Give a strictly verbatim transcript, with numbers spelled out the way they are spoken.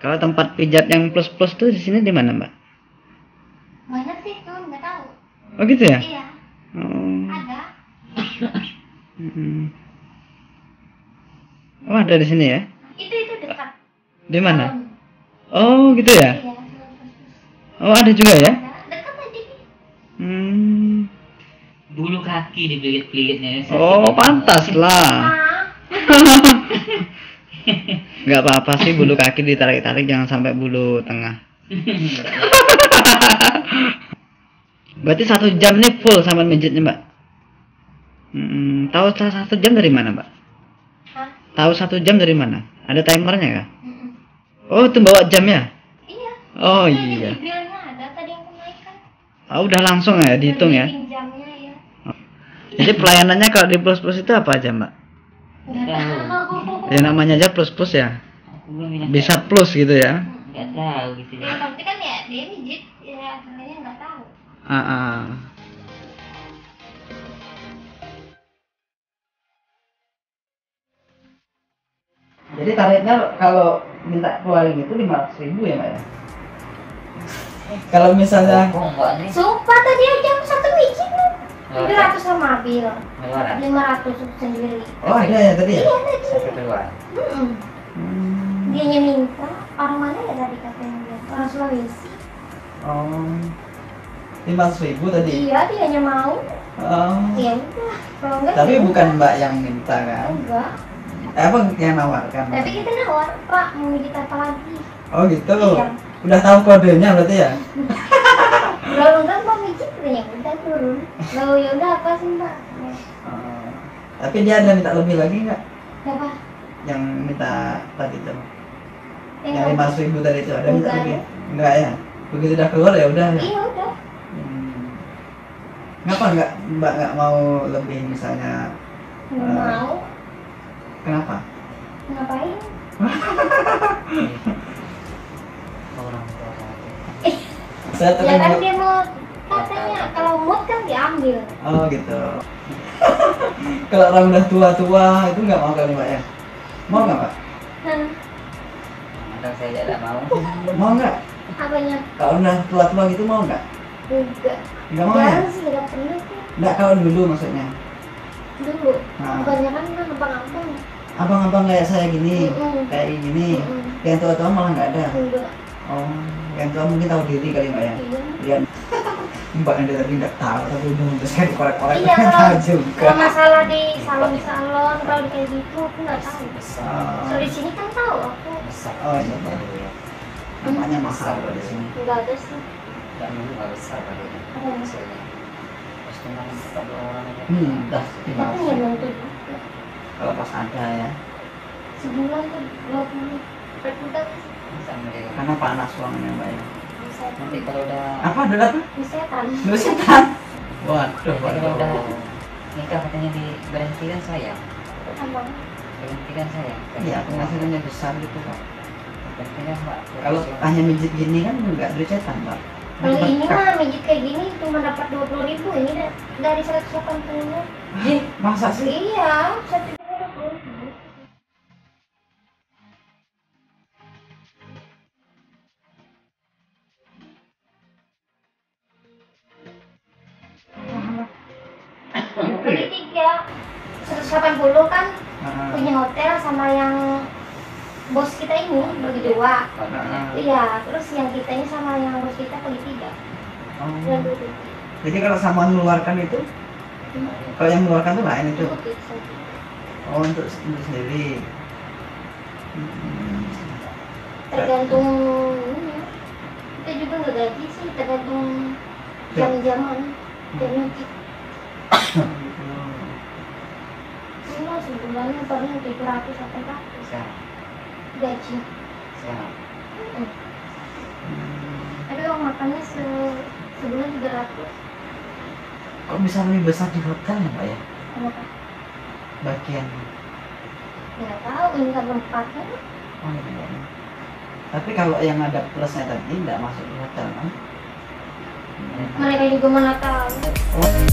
Kalau tempat pijat yang plus-plus tuh di sini di mana, Mbak? Banyak sih tuh, nggak tahu. Oh gitu ya? Iya. Oh. Ada. Mm-mm. Oh ada di sini ya? Itu itu dekat. Di mana? Salon. Oh gitu ya? Iya. Oh ada juga ya? Ada. Dekat aja nih. Hmm. Bulu kaki dipelilit-pelilitnya. Oh pantas lah. Ah. Nggak apa-apa sih bulu kaki ditarik-tarik, jangan sampai bulu tengah. Berarti satu jam ini full sama mijitnya, Mbak? Hmm, tahu salah satu jam dari mana, Mbak? Hah? Tahu satu jam dari mana? Ada timernya kah? Mm-mm. Oh, itu bawa jamnya? Iya. Oh Tadi iya. di bilnya ada tadi yang kenaikan. Oh, udah langsung ya dihitung ya? Udah jamnya ya. Jadi pelayanannya kalau di plus plus itu apa aja, Mbak? Nggak tahu. Ya namanya aja plus plus ya. Aku belum bilang Bisa plus gitu ya? nggak tahu gitu Ya ya. tapi kan ya dia mijit ya sebenarnya nggak tahu. Ah, ah. Jadi tarifnya kalau minta keluarin itu lima ratus ribu ya, Mbak ya? Kalau misalnya Oh enggak nih. Sumpah tadi aja aku satu mijit nih. Tiga ratus sama mobil. Keluaran. Lima ratus sendiri. oh ada ya tadi ya? Iya tadi. Satu keluar. Mm-mm. Hmm. Dia yang minta orang mana ya tadi katanya dia? Orang Sulawesi. Oh, lima ratus ribu tadi. Iya dia hanya mau. Oh. Ya udah. Kalau enggak. Tapi ya bukan udah. Mbak yang minta kan? Enggak. Eh, apa yang nawarkan? Tapi kita nawar Pak mau mijit apa lagi? Oh gitu. Iya. Udah tahu kodenya berarti ya? Kalau enggak mau mijit ya udah turun. Lalu ya udah apa sih Mbak? Oh. Tapi dia ada minta lebih lagi nggak? Apa? Yang minta tadi tuh? Yang Yang lima ratus ribu tadi itu ada minta Enggak lebih? ada. Enggak ya? Begitu udah keluar ya udah. Ya? Iya udah. Hmm. Ngapa nggak Mbak nggak mau lebih misalnya? Nggak Eh. mau. Kenapa? Ngapain? Orang tua. Saya Ya kan terima. dia mau katanya kalau mood kan diambil. Oh gitu. Kalau orang udah tua-tua itu nggak mau kali Mbak ya? Mau nggak Mbak? Hmm. Kadang saya tidak mau. Mau nggak? Apanya? Kalau udah tua-tua gitu mau nggak? Enggak. Nggak mau ya? Jarang sih nggak pernah sih. Nggak kalau dulu maksudnya. Dulu. Nah. Kebanyakan kan abang-abang. Abang-abang kayak saya gini, Mm-mm. kayak gini. Mm-mm. Yang tua-tua malah nggak ada. Enggak. Oh, yang tua mungkin tahu diri kali Mbak ya? Iya. Iya. Mbak yang dari tadi nggak tahu, tapi udah udah saya dikorek-korek Iya nggak kalau, tahu juga. kalau masalah di salon-salon kalau di kayak gitu aku nggak tahu. Oh, Kalau di sini kan tahu aku. Besar. oh iya baru ya. Namanya mahal kalau di sini. Enggak ada sih. Enggak nunggu nggak besar kali. Apa? Hasilnya. Terus cuma empat dua orang aja. Hmm, dah lima Tapi ratus. ya belum tentu. Kalau pas ada ya, Sebulan tuh dua puluh per bulan Bisa mereka. karena panas ruangannya Mbak ya. bisa. Nanti kalau udah Apa ada apa? Bisa kan? Nusitan. Waduh, nanti kalau udah waduh. nikah katanya diberhentikan saya. Abang. Berhentikan saya. Iya, penghasilannya besar gitu Pak. Berhentikan Pak. Kalau hanya mijit gini kan nggak derecetan Pak. Kalau ini mah mijit kayak gini cuma dapat dua puluh ribu ini da- dari seratus delapan puluh. Ih, masa sih? Iya, satu juta dua puluh ribu. Beli tiga seratus delapan puluh kan Ah, punya hotel sama yang bos kita ini bagi dua. ah. Iya, terus yang kita ini sama yang bos kita bagi tiga. Oh. Dua dua dua. Jadi kalau sama mengeluarkan itu, kalau yang mengeluarkan itu lain itu. Cukup itu saja. Oh, untuk, untuk sendiri. Hmm. Tergantung ini ya. Kita juga nggak gaji sih, tergantung jam-jaman. Jamnya ini lah sebulan paling tujuh ratus sampai ratus Sekarang. gaji. Sekarang. Mm. Tapi uang makannya se sebulan tiga ratus. Kok bisa lebih besar di hotel ya Pak ya? Kenapa? Bagian. Nggak tahu ini kan tempatnya. Oh iya. Tapi kalau yang ada plusnya tadi nggak masuk di hotel kan? Mereka juga mana tahu. Oh